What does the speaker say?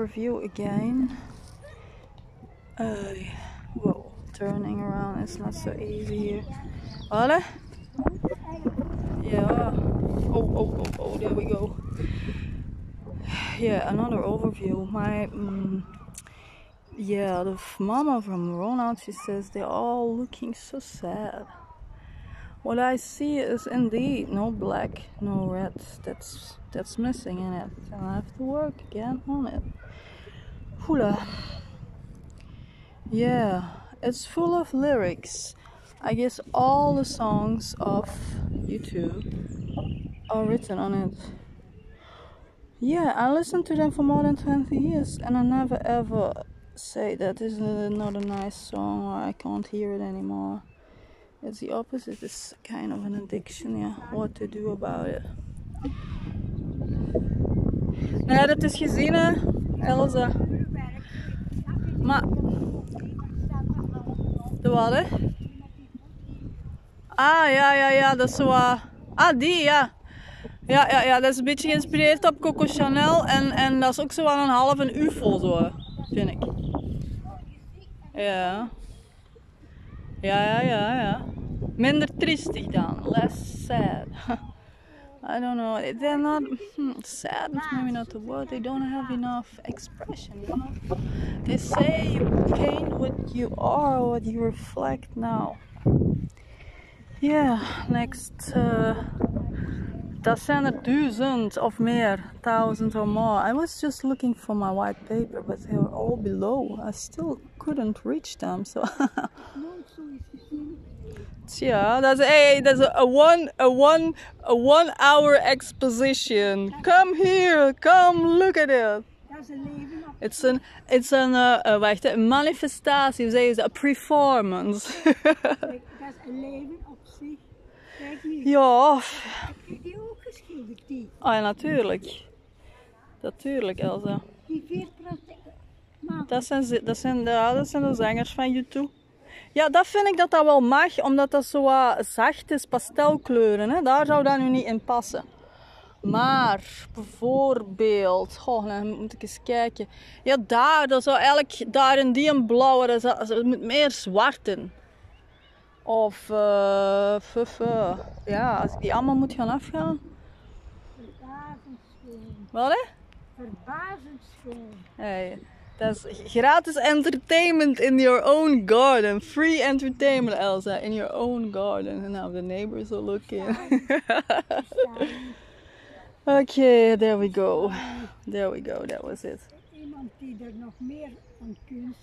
overview again. Whoa, turning around is not so easy here. What? Yeah. Oh, there we go. Yeah, another overview. Yeah, the mama from Ronald, she says they're all looking so sad. What I see is indeed no black, no red. That's missing in it. And I have to work again on it. Hula. Yeah, it's full of lyrics. I guess all the songs of U2 are written on it. Yeah, I listened to them for more than 20 years and I never ever say that this is not a nice song or I can't hear it anymore. It's the opposite, it's kind of an addiction, yeah. What to do about it. Nee, dat is gezien hè, Elsa. Maar... De wat hè? Ah, ja, dat is zo... Ah, die, ja. Ja, dat is een beetje geïnspireerd op Coco Chanel en dat is ook zo aan een half een UFO zo, vind ik. Ja. Ja. Minder triestig dan, less sad. I don't know, they're not... sad is maybe not the word, they don't have enough expression, you know? They say you paint what you are, what you reflect now. Yeah, next... Dat zijn er 1000 of meer, 1000 or more. I was just looking for my white paper, but they were all below. I still couldn't reach them, so... Tja, dat is a one hour exposition. Come here, come look at it. It's een manifestatie, hoe zeggen ze, a performance. Dat is een leven op zich. Kijk nu. Ja. Heb die ook geschilderd, die? Ah ja, natuurlijk. Natuurlijk, Elsa. Die 4%. Dat zijn de zangers van U2. Ja, dat vind ik dat wel mag, omdat dat zo zacht is, pastelkleuren. Hè? Daar zou dat nu niet in passen. Maar, bijvoorbeeld... Goh, dan moet ik eens kijken. Ja, dat zou eigenlijk... Daar in die een blauwe, dat moet meer zwart in. Of... ja, als ik die allemaal moet gaan afgaan. Verbazend schoon. Wat hè? Verbazend schoon. Hey, dat is gratis entertainment in your own garden. Free entertainment, Elsa, in your own garden. And now the neighbors are looking. Okay, there we go. That was it. Iemand die er nog meer van kunst